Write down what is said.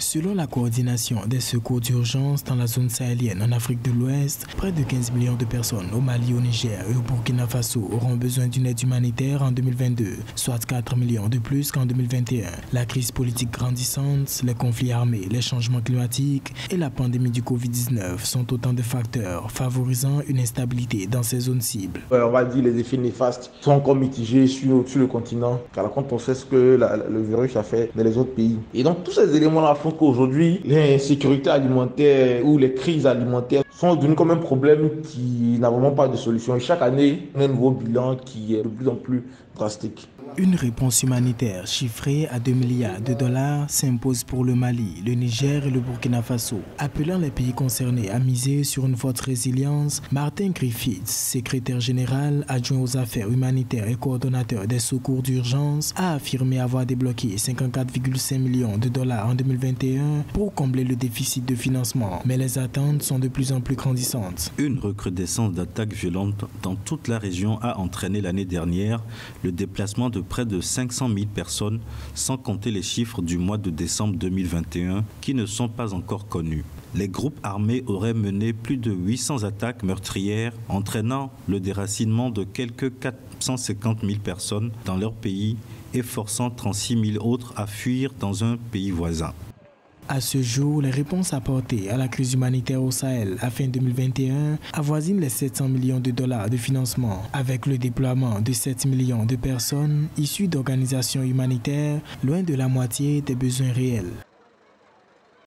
Selon la coordination des secours d'urgence dans la zone sahélienne en Afrique de l'Ouest, près de 15 millions de personnes au Mali, au Niger et au Burkina Faso auront besoin d'une aide humanitaire en 2022, soit 4 millions de plus qu'en 2021. La crise politique grandissante, les conflits armés, les changements climatiques et la pandémie du Covid-19 sont autant de facteurs favorisant une instabilité dans ces zones cibles. On va dire les effets néfastes sont encore mitigés sur le continent, car quand on sait ce que le virus a fait dans les autres pays. Et donc tous ces éléments-là font qu'aujourd'hui, l'insécurité alimentaire ou les crises alimentaires sont devenus comme un problème qui n'a vraiment pas de solution. Et chaque année, on a un nouveau bilan qui est de plus en plus drastique. Une réponse humanitaire chiffrée à 2 milliards de dollars s'impose pour le Mali, le Niger et le Burkina Faso. Appelant les pays concernés à miser sur une forte résilience, Martin Griffiths, secrétaire général adjoint aux affaires humanitaires et coordonnateur des secours d'urgence, a affirmé avoir débloqué 54,5 millions de dollars en 2021 pour combler le déficit de financement. Mais les attentes sont de plus en plus grandissantes. Une recrudescence d'attaques violentes dans toute la région a entraîné l'année dernière le déplacement de près de 500 000 personnes, sans compter les chiffres du mois de décembre 2021 qui ne sont pas encore connus. Les groupes armés auraient mené plus de 800 attaques meurtrières, entraînant le déracinement de quelques 450 000 personnes dans leur pays et forçant 36 000 autres à fuir dans un pays voisin. À ce jour, les réponses apportées à la crise humanitaire au Sahel à fin 2021 avoisinent les 700 millions de dollars de financement, avec le déploiement de 7 millions de personnes issues d'organisations humanitaires, loin de la moitié des besoins réels.